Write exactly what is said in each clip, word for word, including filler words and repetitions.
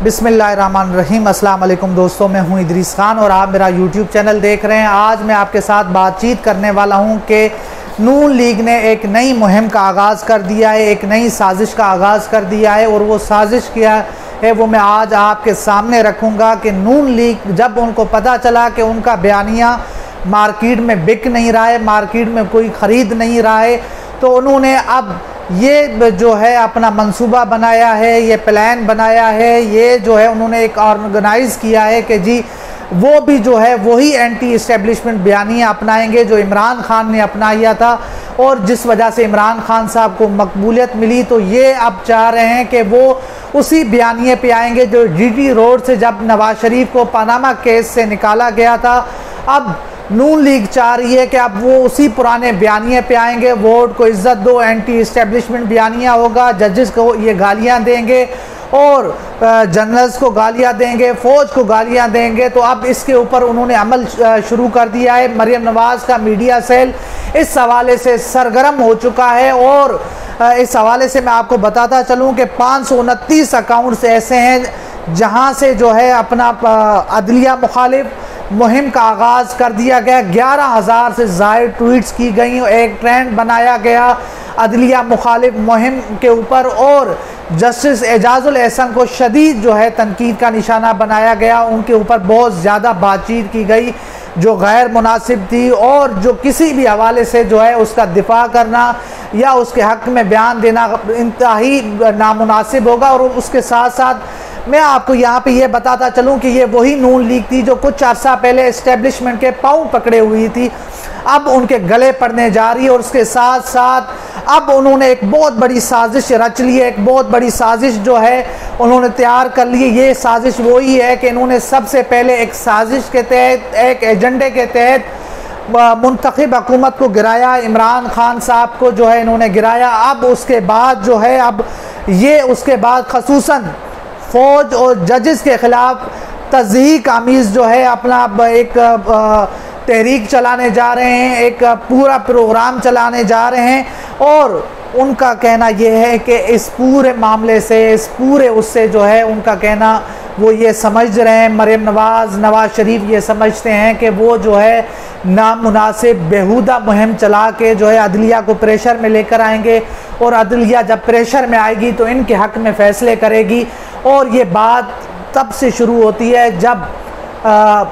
बिस्मिल्लाहिर्रहमानिर्रहीम। अस्सलाम वालेकुम दोस्तों, मैं हूं इदरीस खान और आप मेरा यूट्यूब चैनल देख रहे हैं। आज मैं आपके साथ बातचीत करने वाला हूं कि नून लीग ने एक नई मुहिम का आगाज़ कर दिया है, एक नई साजिश का आगाज़ कर दिया है और वो साजिश क्या है वो मैं आज आपके सामने रखूँगा कि नून लीग जब उनको पता चला कि उनका बयानिया मार्केट में बिक नहीं रहा है, मार्केट में कोई ख़रीद नहीं रहा है, तो उन्होंने अब ये जो है अपना मंसूबा बनाया है, ये प्लान बनाया है, ये जो है उन्होंने एक ऑर्गेनाइज़ किया है कि जी वो भी जो है वही एंटी इस्टेब्लिशमेंट बयानिया अपनाएंगे जो इमरान खान ने अपनाया था और जिस वजह से इमरान खान साहब को मकबूलियत मिली। तो ये अब चाह रहे हैं कि वो उसी बयानिए पे आएंगे जो जीटी रोड से जब नवाज शरीफ को पनामा केस से निकाला गया था। अब नून लीग चाह रही है कि अब वो उसी पुराने बयानिए पे आएंगे, वोट को इज्जत दो, एंटी इस्टेब्लिशमेंट बयानिया होगा, जजेस को ये गालियां देंगे और जनरल्स को गालियां देंगे, फ़ौज को गालियां देंगे। तो अब इसके ऊपर उन्होंने अमल शुरू कर दिया है। मरियम नवाज़ का मीडिया सेल इस हवाले से सरगर्म हो चुका है और इस हवाले से मैं आपको बताता चलूँ कि पाँच सौ उनतीस अकाउंट्स ऐसे हैं जहाँ से जो है अपना अदलिया मुखालिफ मुहिम का आगाज़ कर दिया गया। ग्यारह हज़ार से ज़ायद ट्वीट्स की गई, एक ट्रेंड बनाया गया अदलिया मुखालिफ मुहिम के ऊपर और जस्टिस एजाजुल एहसन को शदीद जो है तनकीद का निशाना बनाया गया। उनके ऊपर बहुत ज़्यादा बातचीत की गई जो गैर मुनासिब थी और जो किसी भी हवाले से जो है उसका दिफा करना या उसके हक़ में बयान देना इंतहाई नामुनासिब होगा। और उसके साथ साथ मैं आपको यहाँ पे ये बताता चलूँ कि ये वही नून लीग थी जो कुछ अर्सा पहले इस्टेब्लिशमेंट के पाँव पकड़े हुई थी, अब उनके गले पड़ने जा रही है। और उसके साथ साथ अब उन्होंने एक बहुत बड़ी साजिश रच ली है, एक बहुत बड़ी साजिश जो है उन्होंने तैयार कर ली है। ये साजिश वही है कि इन्होंने सबसे पहले एक साजिश के तहत, एक एजेंडे के तहत मुंतखब हुकूमत को गिराया, इमरान खान साहब को जो है इन्होंने गिराया। अब उसके बाद जो है अब ये उसके बाद खसूसन फ़ौज और जजेस के ख़िलाफ़ तज़हीक आमीज़ जो है अपना एक तहरीक चलाने जा रहे हैं, एक पूरा प्रोग्राम चलाने जा रहे हैं। और उनका कहना यह है कि इस पूरे मामले से, इस पूरे उससे जो है उनका कहना वो ये समझ रहे हैं, मरियम नवाज़, नवाज शरीफ ये समझते हैं कि वो जो है नामुनासिब बेहुदा मुहिम चला के जो है अदलिया को प्रेशर में लेकर आएंगे और अदलिया जब प्रेशर में आएगी तो इनके हक़ में फ़ैसले करेगी। और ये बात तब से शुरू होती है जब आ,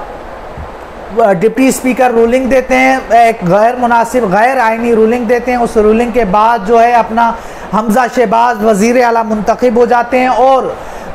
डिप्टी स्पीकर रूलिंग देते हैं, एक गैर मुनासिब गैर आइनी रूलिंग देते हैं। उस रूलिंग के बाद जो है अपना हमजा शहबाज वज़ीर आला मुंतखब हो जाते हैं और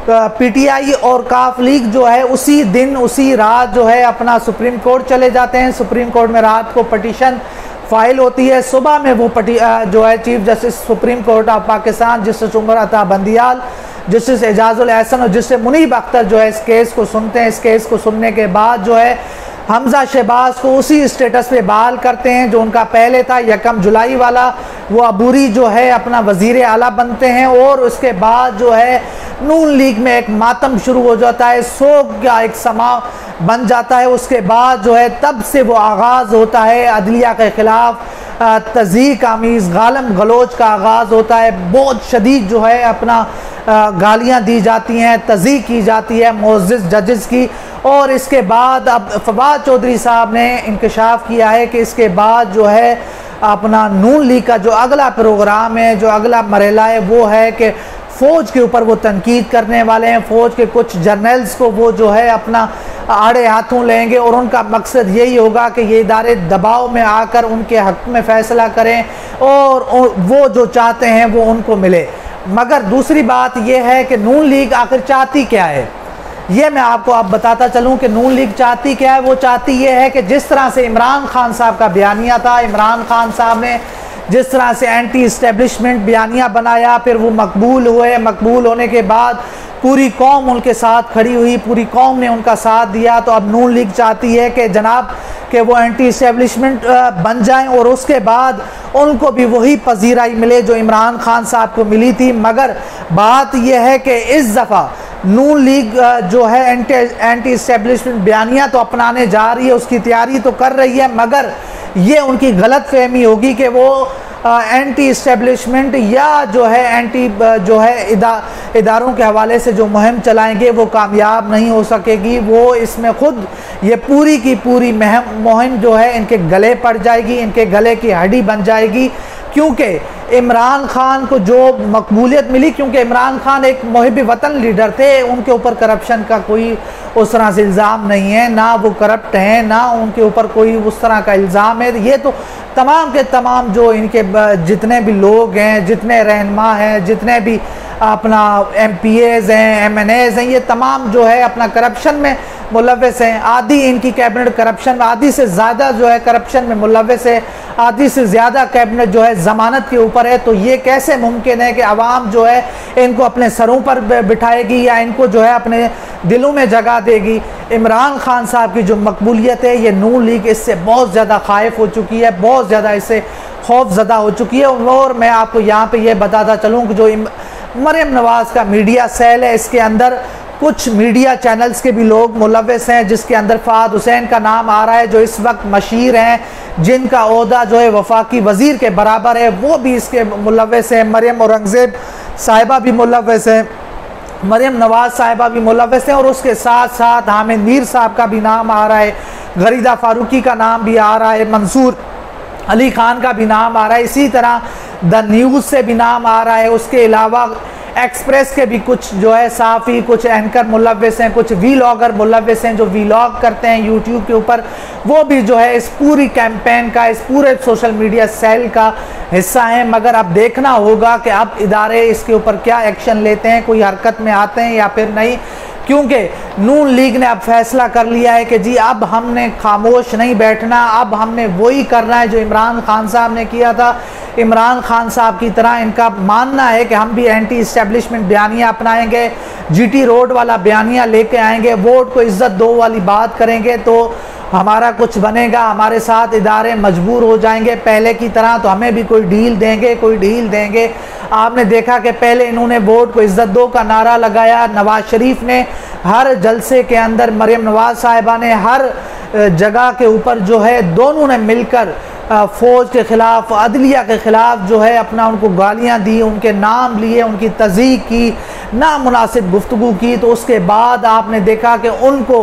पीटीआई और काफ लीग जो है उसी दिन उसी रात जो है अपना सुप्रीम कोर्ट चले जाते हैं। सुप्रीम कोर्ट में रात को पटिशन फाइल होती है, सुबह में वो पटी जो है chief justice supreme court of Pakistan justice Umar Ata Bandial, justice Ejazul Ehsan और जस्टिस मुनीब अख्तर जो है इस केस को सुनते हैं। इस केस को सुनने के बाद जो है हमजा शहबाज को उसी स्टेटस पे बहाल करते हैं जो उनका पहले था, यकम जुलाई वाला। वो अबूरी जो है अपना वज़ीर आला बनते हैं और उसके बाद जो है नून लीग में एक मातम शुरू हो जाता है, सोग का एक समा बन जाता है। उसके बाद जो है तब से वो आगाज़ होता है अदलिया के ख़िलाफ़ तज़हीक आमीज़ गालम गलोच का आगाज़ होता है। बहुत शदीद जो है अपना गालियाँ दी जाती हैं, तज़हीक की जाती है मुअज़्ज़ज़ जजेस की। और इसके बाद अब फवाद चौधरी साहब ने इंकशाफ किया है कि इसके बाद जो है अपना नून लीग का जो अगला प्रोग्राम है, जो अगला मरहला है वो है कि फ़ौज के ऊपर वो तनकीद करने वाले हैं। फ़ौज के कुछ जर्नल्स को वो जो है अपना आड़े हाथों लेंगे और उनका मकसद यही होगा कि ये इदारे दबाव में आकर उनके हक़ में फ़ैसला करें और वो जो चाहते हैं वो उनको मिले। मगर दूसरी बात यह है कि नून लीग आखिर चाहती क्या है, ये मैं आपको अब बताता चलूँ कि नून लीग चाहती क्या है। वो चाहती ये है कि जिस तरह से इमरान खान साहब का बयानिया था, इमरान खान साहब ने जिस तरह से एंटी इस्टेब्लिशमेंट बयानिया बनाया, फिर वो मकबूल हुए, मकबूल होने के बाद पूरी कौम उनके साथ खड़ी हुई, पूरी कौम ने उनका साथ दिया। तो अब नून लीग चाहती है कि जनाब कि वो एंटी इस्टेब्लिशमेंट बन जाएं और उसके बाद उनको भी वही पजीराई मिले जो इमरान खान साहब को मिली थी। मगर बात यह है कि इस दफ़ा नून लीग जो है एंटी एंटी इस्टेब्लिशमेंट बयानिया तो अपनाने जा रही है, उसकी तैयारी तो कर रही है, मगर ये उनकी गलत फहमी होगी कि वो एंटी इस्टेब्लिशमेंट या जो है एंटी जो है इदा, इदारों के हवाले से जो मुहिम चलाएंगे वो कामयाब नहीं हो सकेगी। वो इसमें ख़ुद ये पूरी की पूरी मुहिम जो है इनके गले पड़ जाएगी, इनके गले की हड्डी बन जाएगी। क्योंकि इमरान खान को जो मकबूलियत मिली, क्योंकि इमरान खान एक मुहिब वतन लीडर थे, उनके ऊपर करप्शन का कोई उस तरह से इल्ज़ाम नहीं है, ना वो करप्ट हैं, ना उनके ऊपर कोई उस तरह का इल्ज़ाम है। ये तो तमाम के तमाम जो इनके जितने भी लोग हैं, जितने रहनुमा हैं, जितने भी अपना एम पी एज़ हैं, एम एन एज़ हैं, ये तमाम जो है अपना करप्शन में मुलव्वस हैं। आधी इनकी कैबिनेट करप्शन, आधी से ज़्यादा जो है करप्शन में मुलव्वस है, आधी से ज़्यादा कैबिनेट जो है ज़मानत के ऊपर है। तो ये कैसे मुमकिन है कि आवाम जो है इनको अपने सरों पर बिठाएगी या इनको जो है अपने दिलों में जगह देगी। इमरान खान साहब की जो मकबूलियत है, ये नून लीग इससे बहुत ज़्यादा खाइफ हो चुकी है, बहुत ज़्यादा इससे खौफज़दा हो चुकी है। और मैं आपको यहाँ पे ये बताता चलूँ कि जो मरियम नवाज़ का मीडिया सेल है, इसके अंदर कुछ मीडिया चैनल्स के भी लोग मुलव्वस हैं, जिसके अंदर फ़ाद हुसैन का नाम आ रहा है, जो इस वक्त मशीर हैं, जिनका ओहदा जो है वफाकी वज़ीर के बराबर है, वो भी इसके मुलव्वस हैं। मरियम औरंगज़ेब साहिबा भी मुलव्वस हैं, मरियम नवाज़ साहिबा भी मुलव्वस हैं, और उसके साथ साथ हामिद मीर साहब का भी नाम आ रहा है, गरीदा फारूकी का नाम भी आ रहा है, मंसूर अली खान का भी नाम आ रहा है, इसी तरह द न्यूज़ से भी नाम आ रहा है। उसके अलावा एक्सप्रेस के भी कुछ जो है साफ़ी, कुछ एंकर मुलव्वस हैं, कुछ वीलॉगर मुलव्वस हैं जो वीलॉग करते हैं यूट्यूब के ऊपर, वो भी जो है इस पूरी कैंपेन का, इस पूरे सोशल मीडिया सेल का हिस्सा हैं। मगर अब देखना होगा कि अब इदारे इसके ऊपर क्या एक्शन लेते हैं, कोई हरकत में आते हैं या फिर नहीं। क्योंकि नून लीग ने अब फैसला कर लिया है कि जी अब हमने खामोश नहीं बैठना, अब हमने वही करना है जो इमरान खान साहब ने किया था। इमरान खान साहब की तरह इनका मानना है कि हम भी एंटी इस्टेब्लिशमेंट बयानियाँ अपनाएंगे, जीटी रोड वाला बयानियाँ लेके आएंगे, वोट को इज्जत दो वाली बात करेंगे तो हमारा कुछ बनेगा, हमारे साथ इदारे मजबूर हो जाएंगे पहले की तरह, तो हमें भी कोई डील देंगे, कोई डील देंगे। आपने देखा कि पहले इन्होंने वोट को इज्जत दो का नारा लगाया, नवाज शरीफ ने हर जलसे के अंदर, मरियम नवाज साहिबा ने हर जगह के ऊपर जो है दोनों ने मिलकर फ़ौज के ख़िलाफ़, अदलिया के ख़िलाफ़ जो है अपना उनको गालियाँ दी, उनके नाम लिए, उनकी तज़ीक़ की, नामुनासिब गुफ्तगू की। तो उसके बाद आपने देखा कि उनको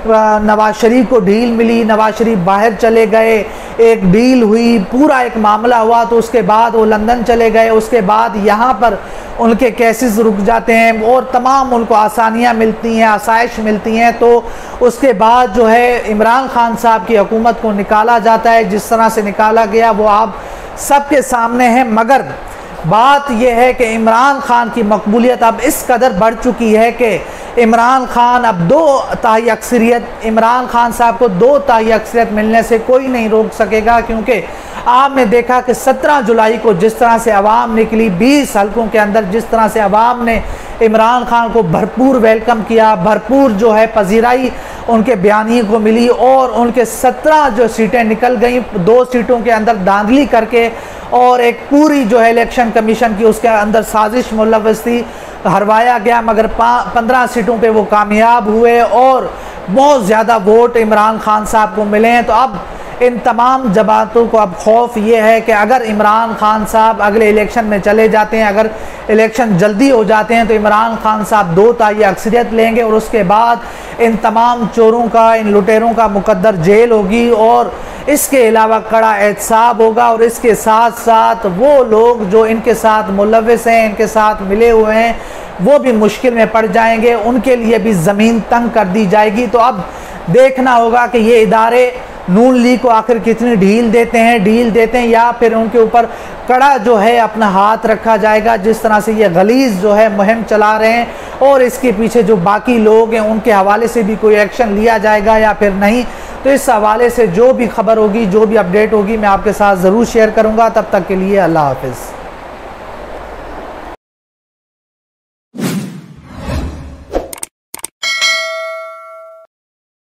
नवाज शरीफ को डील मिली, नवाज शरीफ बाहर चले गए, एक डील हुई, पूरा एक मामला हुआ, तो उसके बाद वो लंदन चले गए। उसके बाद यहाँ पर उनके केसेस रुक जाते हैं और तमाम उनको आसानियाँ मिलती हैं, आसाइश मिलती हैं। तो उसके बाद जो है इमरान खान साहब की हुकूमत को निकाला जाता है, जिस तरह से निकाला गया वो आप सबके सामने है। मगर बात यह है कि इमरान खान की मकबूलियत अब इस कदर बढ़ चुकी है कि इमरान खान अब दो ताई अक्सरियत, इमरान खान साहब को दो ताई अक्सरियत मिलने से कोई नहीं रोक सकेगा। क्योंकि आपने देखा कि सत्रह जुलाई को जिस तरह से आवाम निकली, बीस हल्कों के अंदर जिस तरह से आवाम ने इमरान खान को भरपूर वेलकम किया, भरपूर जो है पजीराई उनके बयानी को मिली, और उनके सत्रह जो सीटें निकल गई, दो सीटों के अंदर धांधली करके, और एक पूरी जो है इलेक्शन कमीशन की उसके अंदर साजिश मुलव्वस थी, हरवाया गया। मगर पंद्रह सीटों पे वो कामयाब हुए और बहुत ज़्यादा वोट इमरान खान साहब को मिले हैं। तो अब इन तमाम जमातों को अब खौफ ये है कि अगर इमरान खान साहब अगले इलेक्शन में चले जाते हैं, अगर इलेक्शन जल्दी हो जाते हैं, तो इमरान खान साहब दो ताई अक्सरियत लेंगे और उसके बाद इन तमाम चोरों का, इन लुटेरों का मुकद्दर जेल होगी, और इसके अलावा कड़ा एहतसाब होगा। और इसके साथ साथ वो लोग जो इनके साथ मुलव्वस हैं, इनके साथ मिले हुए हैं, वो भी मुश्किल में पड़ जाएंगे, उनके लिए भी ज़मीन तंग कर दी जाएगी। तो अब देखना होगा कि ये इदारे नून लीग को आखिर कितनी ढील देते हैं, डील देते हैं, या फिर उनके ऊपर कड़ा जो है अपना हाथ रखा जाएगा, जिस तरह से ये गलीज़ जो है मुहिम चला रहे हैं, और इसके पीछे जो बाकी लोग हैं उनके हवाले से भी कोई एक्शन लिया जाएगा या फिर नहीं। तो इस हवाले से जो भी खबर होगी, जो भी अपडेट होगी, मैं आपके साथ ज़रूर शेयर करूँगा। तब तक के लिए अल्लाह हाफ़िज़।